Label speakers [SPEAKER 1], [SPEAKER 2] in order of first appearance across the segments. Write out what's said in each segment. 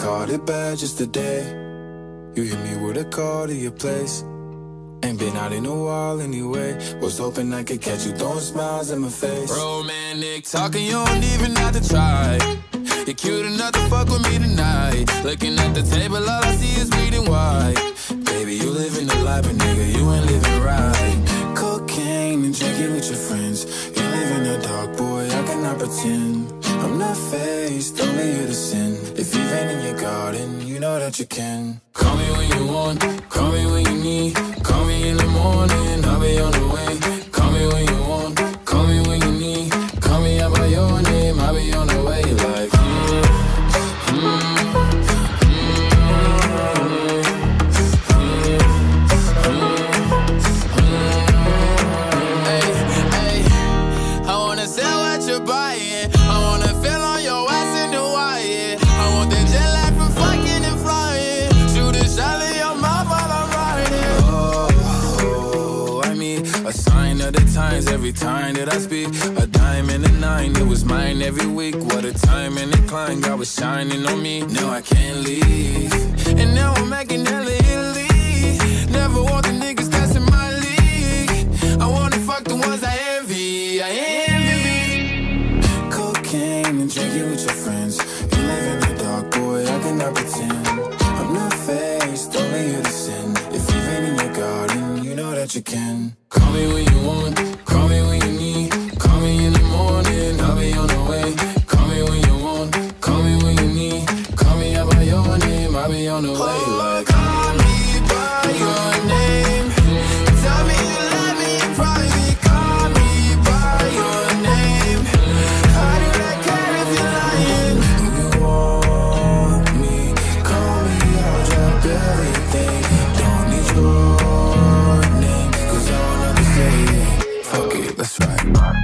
[SPEAKER 1] caught it bad just today. You hit me with a call to your place. Ain't been out in a while anyway. Was hoping I could catch you throwing smiles in my face.
[SPEAKER 2] Romantic talking, you don't even have to try. You're cute enough to fuck with me tonight. Looking at the table, all I see is bleeding white. Baby, you living the life, but nigga, you ain't living right. Cocaine and drinking with your friends. You live in the dark, boy, I cannot pretend. I'm not faced, only you to sin. If you've been in your garden, you know that you can. Call me when you want, call me when you need. Call me in the morning, I'll be on the way. Call me when you want, call me when you need. Call me out by your name, I'll be on the way. Like I wanna sell what you're buying. I wanna feel on your ass in Hawaii. I want that jet lag from fucking and flying. Shoot a shot in your mouth while I'm riding. Oh, I mean, a sign of the times every time that I speak. A dime and a nine, it was mine every week. What a time and a climb, God was shining on me. Now I can't leave, and now I'm making hella Italy. Never want the niggas that's in my league. I wanna fuck the ones I envy. I envy. Cocaine and drinking with your friends. You live in the dark, boy, I cannot pretend. I'm not faced, only you to sin. If you've been in your garden, you know that you can. Call me when you want, call me when you need. Call me in the morning, I'll be on the way. Call me when you want, call me when you need. Call me out by your name, I'll be on the way. Like call me by your name. Tell me you love me in private. Call me by your name. How do I care if you're lying? If you want me, call me, I'll drop everything. Don't need your name, cause I don't know to say it. Fuck it, that's right.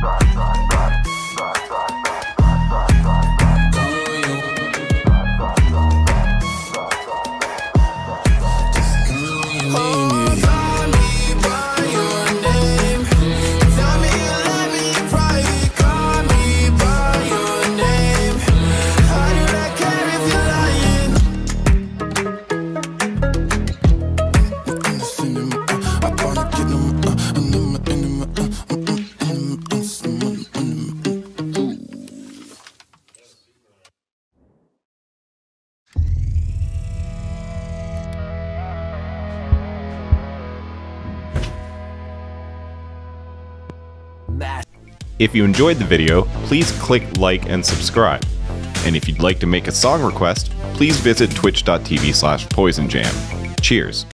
[SPEAKER 3] If you enjoyed the video, please click like and subscribe. And if you'd like to make a song request, please visit twitch.tv/poisonjam. Cheers.